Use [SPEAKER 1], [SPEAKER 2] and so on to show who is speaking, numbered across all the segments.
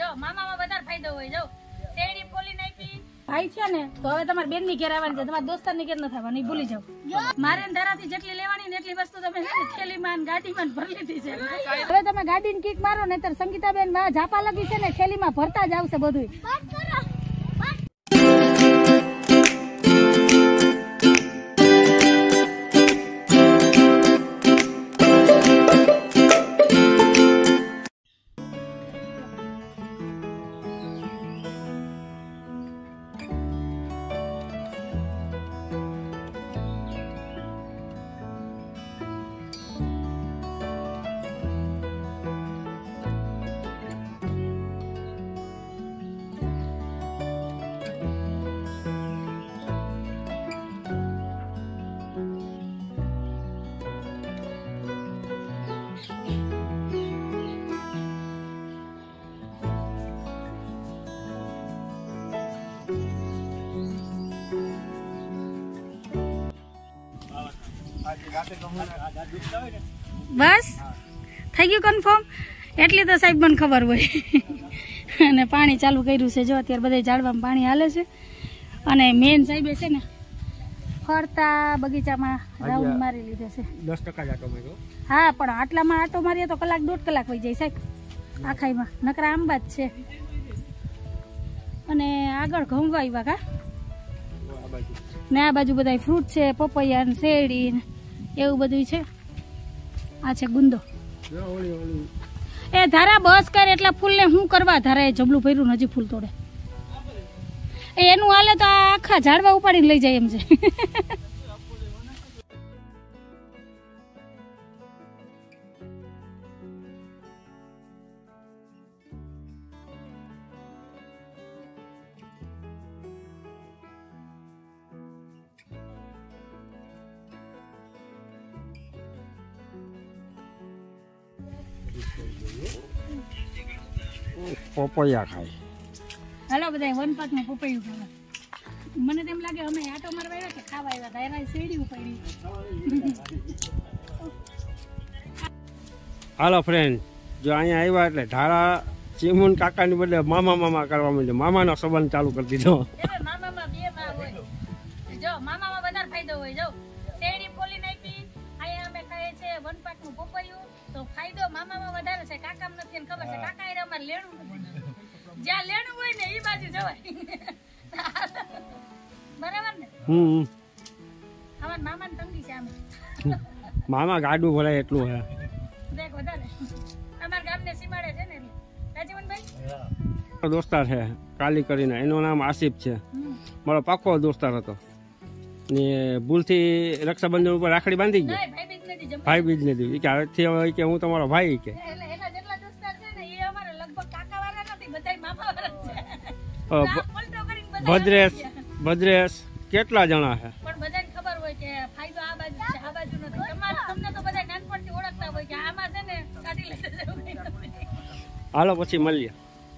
[SPEAKER 1] જો મામામાં વધારે ફાયદો હોય જો શેરડી પોલીને આપી ભાઈ છે ને તો હવે તમારે બેન ની ઘેર આવવાની છે તમારા દોસ્તાર ની ઘેર ન થવાની ભૂલી જાવ મારે ધારાથી જેટલી લેવાની ને એટલી વસ્તુ તમે થેલીમાં ગાડીમાં ભરી લીધી છે હવે તમે ગાડીની કિક મારો ને તો સંગીતાબેન ઝાપા લગી છે ને થેલીમાં ભરતા જ આવશે બધું બસ થઈ ગયું કન્ફર્મ એટલી તો સાહેબ મને ખબર હોય અને પાણી ચાલુ કર્યું છે જો અત્યારે બધા ઝાડવામાં પાણી હાલે છે અને મેન સાહેબે છે ને ફરતા બગીચામાં રાઉન્ડ મારી લીધો છે
[SPEAKER 2] 10% આટો માર્યો
[SPEAKER 1] હા પણ આટલામાં આટો મારીએ તો કલાક 1.5 કલાક વહી જાય સાહેબ આખાઈમાં નકરા આંબા જ છે અને આગળ ઘઉં વાવ્યા કા ને આ બાજુ બધા ફ્રૂટ છે પપૈયા ને શેરડી એવું બધું છે આ છે ગુંદો એ ધારા બસ કર એટલા ફૂલ ને હું કરવા ધારા એ જબલું ભર્યું હજી ફૂલ તોડે એનું હાલે તો આખા ઝાડવા ઉપાડીને લઈ જાય એમ છે
[SPEAKER 2] પપૈયા ખાય
[SPEAKER 1] હાલો બધા વનપાક માં પપૈયું ખાવા મને તેમ લાગે અમે આટો મારવા આવ્યા કે ખાવા આવ્યા હતા એના શેરડી ઉપાડી
[SPEAKER 2] હાલો ફ્રેન્ડ જો અહીંયા આવ્યા એટલે ધારા ચીમુન કાકાની બદલે મામા મામા કરવા માંડ્યો મામાનો સંબંધ ચાલુ કરી દીધો
[SPEAKER 1] મામામાં બે માં હોય જો મામામાં વધારે ફાયદો હોય જો શેરડી પોલી નાખી અહીંયા અમે ખાઈએ છે વનપાક નું પપૈયું તો ફાયદો મામામાં વધારે છે કાકામ નથી ખબર છે કાકા એ અમારે લેણું જ્યાં લેણું હોય ને એ બાજુ જવાય બરાબર ને અમાર મામાને તંગી છે આમ
[SPEAKER 2] મામા ગાડું ભરાય એટલું હે
[SPEAKER 1] દેખ વધારે અમાર ગામને સીમાડે છે ને રાજીવનભાઈ
[SPEAKER 2] દોસ્તાર છે કાલી કરીને એનું નામ આસિફ છે મારો પાકો દોસ્તાર હતો ને ભૂલથી રક્ષાબંધન ઉપર રાખડી બાંધી ગઈ ભાઈ બીજ નથી કે હવેથી હવે કે હું તમારો ભાઈ કે ભદ્રેશ કેટલા જણા છે
[SPEAKER 1] પણ બધાને ખબર હોય કે ફાયદો આ બાજુ છે આ બાજુ નથી તમને તો બધા નાનપણથી ઓળખતા હોય કે આમાં છે ને કાઢી લેશે
[SPEAKER 2] હાલો પછી મળીએ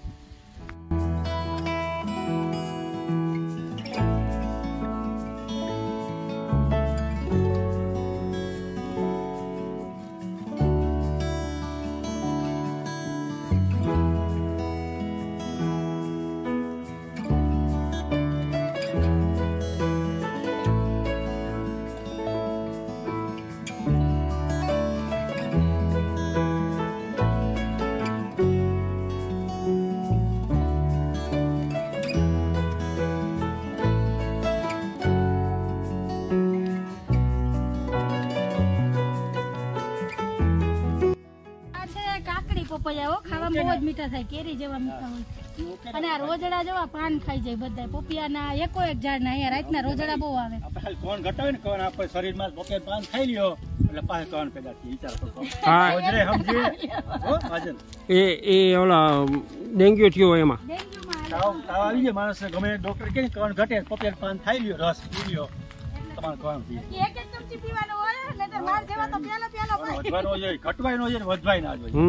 [SPEAKER 1] પપૈયા ખાવામાં બહુ જ મીઠા થાય કેરી જેવા મીઠા હોય અને આ રોજડા જેવા પાન ખાઈ જાય બધા પપૈયાના એકો એક ઝાડ ના અહીંયા રાતના રોજડા બહુ આવે
[SPEAKER 3] કોણ ઘટાવે ને કોણ આપણે શરીરમાં પપૈયા પાન ખાઈ લ્યો એટલે પાસે કોણ પેદા થી વિચાર કરતો રોજરે સમજી હો આજન
[SPEAKER 2] એ ઓલા ડેન્ગ્યુ થયો એમાં
[SPEAKER 1] ડેન્ગ્યુમાં
[SPEAKER 3] તાવ આવી જાય માણસ ગમે ડોક્ટર કે કોણ ઘટે પપૈયા પાન ખાઈ લ્યો રસ પી લ્યો તમારે કોણ પીએ
[SPEAKER 1] એક એક ચમચી પીવાનો હોય નહીતર માર જેવા તો પ્યાલો પ્યાલો
[SPEAKER 3] વધવાનો જોઈએ ઘટવાય નો જોઈએ વધવાય ના જોઈએ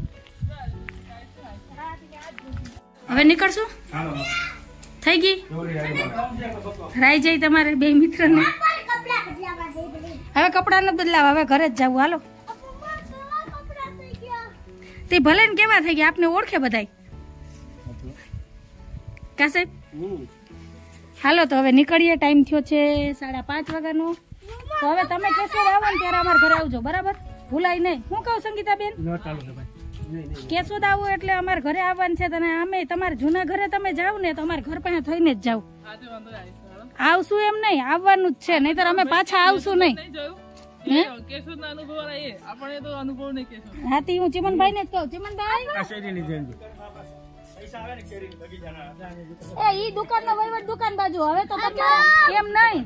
[SPEAKER 1] હવે નીકળશું થઈ ગઈ રાઈ જાય તમારે બે મિત્ર ને હવે કપડા ન બદલાવ હવે ઘરે જ જવું હાલો તે ભલે ને કેવા થઈ ગયા આપને ઓળખે બધાય કા સાહેબ? હાલો તો હવે નીકળીએ, ટાઈમ થયો છે 5:30 વાગ્યાનો. તો હવે તમે કેશોદ આવો ને ત્યારે અમારા ઘરે આવજો, બરાબર? ભૂલાય નહીં. હું કહું સંગીતાબેન, કેશોદ આવો એટલે અમારા ઘરે આવવાનું છે. તને અમે તમારા જૂના ઘરે તમે જાવ ને તો અમારા ઘર પાસે થઈને જ જાવ. આવશું એમ નહીં, આવવાનું જ છે, નહીતર અમે પાછા આવશું નહીં. હાથી હું ચિમનભાઈ ને જ કહું. ચિમનભાઈ ઈ દુકાન નો વહીવટ દુકાન બાજુ. હવે તો તમે એમ નહીં,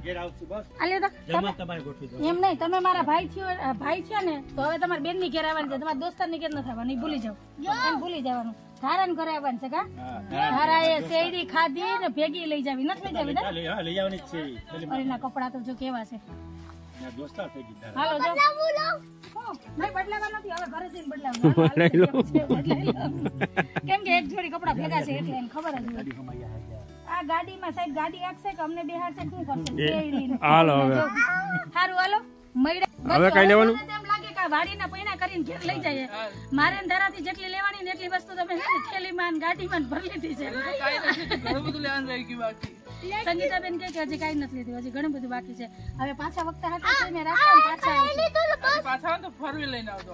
[SPEAKER 1] એમ નહીં, તમે મારા ભાઈ છે ને, તો હવે તમારા બેન ની ઘેર આવવાની છે, તમારા દોસ્તાર ની ઘેર નથી આવવાની. ભૂલી જાવ, એમ ભૂલી જવાનું. ધારા ને ઘરે આવવાનું છે. કા ધારા એ શેરડી ખાધી ને ભેગી લઈ જાવી, નથી લઈ જાવી ને? અરે ના કપડા તો જો કેવા છે. હાલો જો નહીં બદલાવા નથી, હવે ઘરે જઈને બદલાવું. કેમ કે એક જોડી કપડા ભેગા છે એટલે એને ખબર જ હોય. આ ગાડીમાં સાહેબ ગાડી આપશે કે અમને બેહાડશે, શું કરશે? હાલો હવે સારું, હાલો મળ્યા.
[SPEAKER 2] હવે કઈ લેવાનું?
[SPEAKER 1] એમ લાગે કે વાડીના પૈણા કરીને ઘેર લઈ જાય. મારે ધારાથી જેટલી લેવાની ને એટલી વસ્તુ તમે થેલીમાં ગાડીમાં ભરી લીધી છે. ઘણું બધું લેવાનું રહી ગયું બાકી. સંગીતાબેન કે હજી કઈ નથી લીધું, હજી ઘણું બધું બાકી છે. હવે પાછા વખતે હાથે મેં રાખો, પાછા તો ફોર વ્હીલ લઈને આવજો.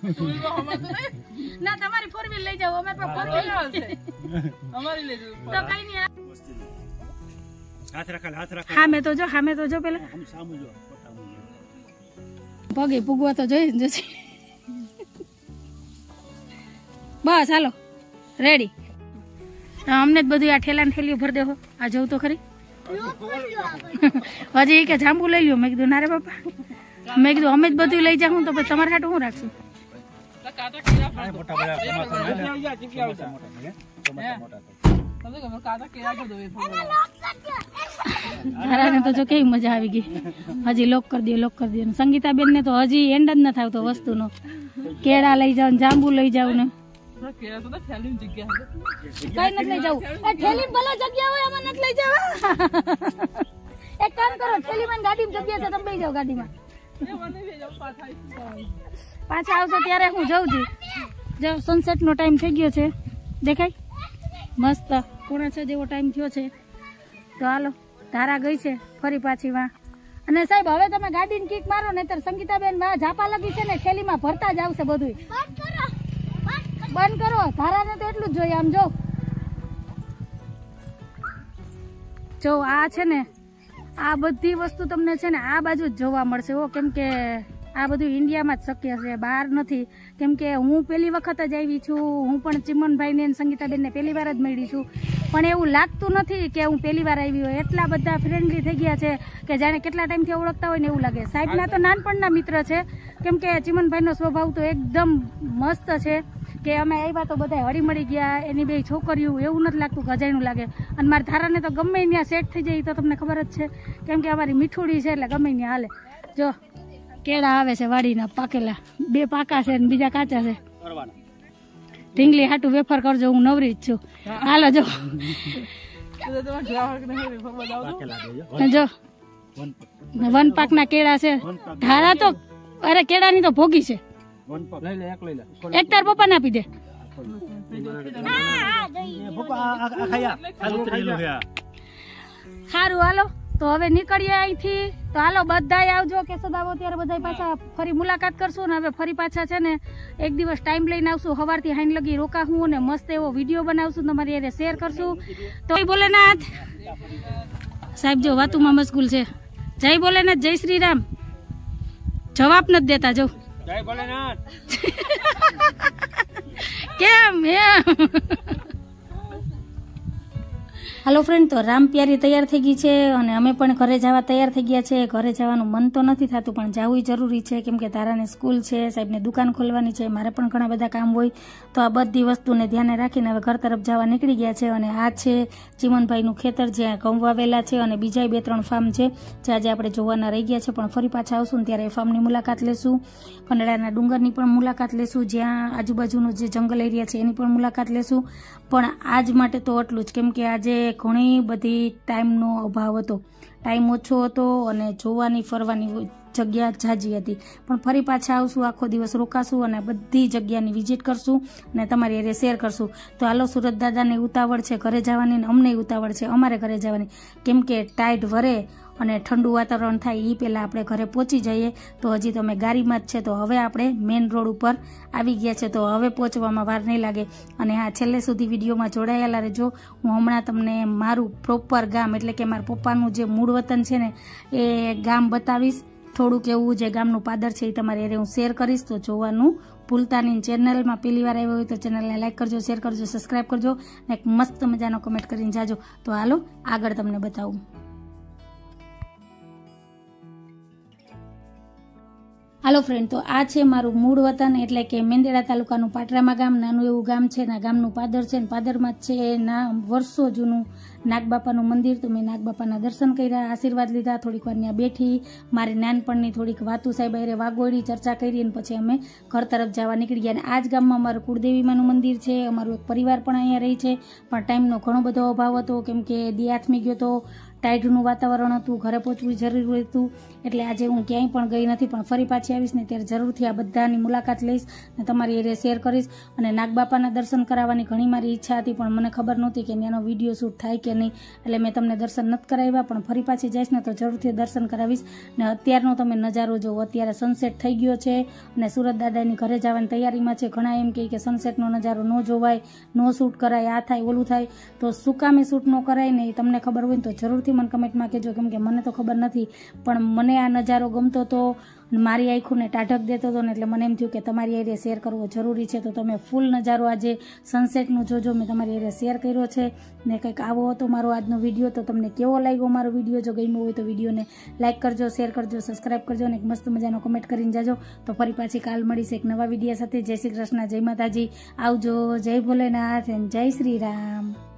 [SPEAKER 1] ના તમારી ફોર વ્હીલ લઈ જાવ, અમારે પર ફોર વ્હીલ છે, અમારી લઈ જાવ તો કઈ નહીં. હાથ રાખ. હામે તો જો પેલા પગે પૂગવા તો જોઈ જ જશે. બસ હાલો રેડી. અમને જ બધું આ ઠેલા ઠેલીઓ ભરી દેવો. આ જવું તો ખરી. હજી કે જાંબુ લઈ લ્યો. મેં કીધું ના રે બાપા, મેં કીધું અમે જ બધું લઈ જાઉં તો પછી તમારા હાટું હું રાખશું. ધારાને તો જો કેવી મજા આવી ગઈ. હજી લોક કરી દો. સંગીતાબેન ને તો હજી એન્ડ જ ન થાવતો વસ્તુનો. કેળા લઈ જાવ, જાંબુ લઈ જાવ ને કઈ નથી લઈ જવું. થેલી ભલે જગ્યા હોય એમાં નથી લઈ જવા. એક કામ કરો, થેલીમાં ગાડીમાં જગ્યા છે, તમે બેસી જાઓ ગાડીમાં. પાછા આવશો ત્યારે હું જઉં છું. જો સનસેટ નો ટાઈમ થઈ ગયો છે, દેખાય મસ્ત 6:45 જેવો ટાઈમ થયો છે. તો હાલો ધારા ગઈ છે ફરી પાછી વાં. અને સાહેબ હવે તમે ગાડીને કિક મારો, નહીતર સંગીતાબેન વાં ઝાપા લગી છે ને થેલીમાં ભરતા જ આવશે બધું. બંધ કરો. ધારાને તો એટલું જ જોઈએ. આમ જો આ છે ને, આ બધી વસ્તુ તમને છે ને આ બાજુ જ જોવા મળશે હો. કેમ કે આ બધું ઇન્ડિયામાં જ શક્ય છે, બહાર નથી. કેમ કે હું પહેલી વખત જ આવી છું. હું પણ ચિમનભાઈને અને સંગીતાબેનને પહેલી વાર જ મળી છું. પણ એવું લાગતું નથી કે હું પહેલી વાર આવી હોય. એટલા બધા ફ્રેન્ડલી થઈ ગયા છે કે જાણે કેટલા ટાઈમથી ઓળખતા હોય ને એવું લાગે. સાહેબના તો નાનપણના મિત્ર છે. કેમ કે ચિમનભાઈનો સ્વભાવ તો એકદમ મસ્ત છે કે અમે આવ્યા તો બધા હળી મળી ગયા. એની બે છોકરીઓ, એવું નથી લાગતું કે અજાયણું લાગે. અને મારા ધારાને તો ગમે ત્યાં સેટ થઈ જાય તો તમને ખબર જ છે. કેમ કે અમારી મીઠુડી છે એટલે ગમે ત્યાં હાલે. જો કેળા આવે છે વાડીના પાકેલા, 2 પાકા છે ને બીજા કાચા છે. ઢીંગલી હાટું વેફર કરજો, હું નવરી જ છું. હાલો જો જો વન પાકના કેળા છે. ધારા તો અરે કેળાની તો ભોગી છે. એક તાર પપ્પા ને આપી દે. સારું હાલો તો હવે નીકળીએ અહીંથી. તો હાલો બધાય આવજો. કેશોદ આવો ત્યારે બધા પાછા ફરી મુલાકાત કરશું. ને હવે ફરી પાછા છે ને એક દિવસ ટાઈમ લઈને આવશું. સવારથી હાઈન લગી રોકાશું અને મસ્ત એવો વિડીયો બનાવશું, તમારી હારે શેર કરશું. તો ભોલેનાથ સાહેબ જો વાતુમાં મશગુલ છે. જય ભોલેનાથ, જય શ્રી રામ. જવાબ નથી દેતા. જો
[SPEAKER 2] જય ભોલેનાથ.
[SPEAKER 1] કેમ એમ? હાલો ફ્રેન્ડ, તો રામ પ્યારી તૈયાર થઈ ગઈ છે અને અમે પણ ઘરે જવા તૈયાર થઈ ગયા છે. ઘરે જવાનું મન તો નથી થતું પણ જવું જરૂરી છે. કેમ કે તારાને સ્કૂલ છે, સાહેબને દુકાન ખોલવાની છે, મારે પણ ઘણા બધા કામ હોય. તો આ બધી વસ્તુને ધ્યાને રાખીને હવે ઘર તરફ જવા નીકળી ગયા છે. અને આ છે ચિમનભાઈનું ખેતર જ્યાં ઘઉં વાવેલા છે અને બીજા 2-3 ફાર્મ છે જે આજે આપણે જોવાના રહી ગયા છે. પણ ફરી પાછા આવશું ને ત્યારે એ ફાર્મની મુલાકાત લેશું. કંડળાના ડુંગરની પણ મુલાકાત લેશું, જ્યાં આજુબાજુનું જે જંગલ એરિયા છે એની પણ મુલાકાત લેશું. પણ આજ માટે તો એટલું જ. કેમ કે આજે ઘણી બધી ટાઈમનો અભાવ હતો, ટાઈમ ઓછો હતો અને જોવાની ફરવાની જગ્યા જાજી હતી. પણ ફરી પાછા આવશું, આખો દિવસ રોકાશું અને બધી જગ્યાની વિઝિટ કરશું અને તમારી હારે શેર કરશું. તો હાલો, સુરત દાદાને ઉતાવળ છે ઘરે જવાની ને અમને ઉતાવળ છે અમારે ઘરે જવાની, કેમ કે ટાઈડ વરે અને ઠંડુ વાતાવરણ થાય એ પહેલાં આપણે ઘરે પહોંચી જઈએ. તો હજી તો અમે ગાડીમાં જ છે, તો હવે આપણે મેઇન રોડ ઉપર આવી ગયા છે, તો હવે પહોંચવામાં વાર નહીં લાગે. અને હા, છેલ્લે સુધી વિડીયોમાં જોડાયેલા રહેજો. હું હમણાં તમને મારું પ્રોપર ગામ એટલે કે મારા પપ્પાનું જે મૂળ વતન છે ને એ ગામ બતાવીશ. થોડુંક એવું જે ગામનું પાદર છે એ તમારે હારે હું શેર કરીશ, તો જોવાનું ભૂલતા નહીં. ચેનલમાં પહેલી વાર આવ્યો હોય તો ચેનલને લાઈક કરજો, શેર કરજો, સબસ્ક્રાઈબ કરજો અને એક મસ્ત મજાનો કમેન્ટ કરીને જાજો. તો હાલો આગળ તમને બતાવું. હાલો ફ્રેન્ડ, તો આ છે મારું મૂળ વતન એટલે કે મેંદરડા તાલુકાનું પાટરામાં ગામ. નાનું એવું ગામ છે ને ગામનું પાદર છે ને પાદરમાં જ છે વર્ષો જૂનું નાગબાપાનું મંદિર. તો મેં નાગબાપાના દર્શન કર્યા, આશીર્વાદ લીધા, થોડીક વાર ત્યાં બેઠી, મારી નાનપણની થોડીક વાતું સાહેબ હારે વાગોડી, ચર્ચા કરી અને પછી અમે ઘર તરફ જવા નીકળી ગયા. અને આ જ ગામમાં અમારું કુળદેવીમાનું મંદિર છે. અમારું એક પરિવાર પણ અહીંયા રહી છે, પણ ટાઈમનો ઘણો બધો અભાવ હતો કેમ કે દી આથમી ગયો તો, ટાઈડનું વાતાવરણ હતું, ઘરે પહોંચવું જરૂરી હતું, એટલે આજે હું ક્યાંય પણ ગઈ નથી. પણ ફરી પાછી આવીશ ને ત્યારે જરૂરથી આ બધાની મુલાકાત લઈશ અને તમારી હારે શેર કરીશ. અને નાગબાપાના દર્શન કરાવવાની ઘણી મારી ઈચ્છા હતી, પણ મને ખબર નહોતી કે એનો વિડીયો શૂટ થાય કે નહીં, એટલે મેં તમને દર્શન નથી કરાવ્યા. પણ ફરી પાછી જઈશ ને તો જરૂરથી દર્શન કરાવીશ. ને અત્યારનો તમે નજારો જુઓ, અત્યારે સનસેટ થઈ ગયો છે અને સુરત દાદાની ઘરે જવાની તૈયારીમાં છે. ઘણા એમ કહે કે સનસેટનો નજારો ન જોવાય, નો શૂટ કરાય, આ થાય ઓલું થાય, તો શું કામે શૂટ ન કરાય ને એ તમને ખબર હોય ને તો જરૂરથી મને કમેન્ટમાં કહેજો, કેમ કે મને તો ખબર નથી. પણ મને આ નજારો ગમતો હતો, મારી આંખોને ટાઢક દેતો હતો ને એટલે મને એમ થયું કે તમારી હારે શેર કરવો જરૂરી છે. તો તમે ફૂલ નજારો આજે સનસેટનો જોજો, મેં તમારી હારે શેર કર્યો છે ને કંઈક આવો હતો મારો આજનો વિડીયો. તો તમને કેવો લાગ્યો મારો વિડીયો? જો ગમ્યો હોય તો વિડીયોને લાઈક કરજો, શેર કરજો, સબસ્ક્રાઈબ કરજો અને એક મસ્ત મજાનો કમેન્ટ કરીને જાજો. તો ફરી પાછી કાલ મળીશ એક નવા વિડીયો સાથે. જય શ્રી કૃષ્ણ, જય માતાજી, આવજો, જય ભોલેનાથ અને જય શ્રી રામ.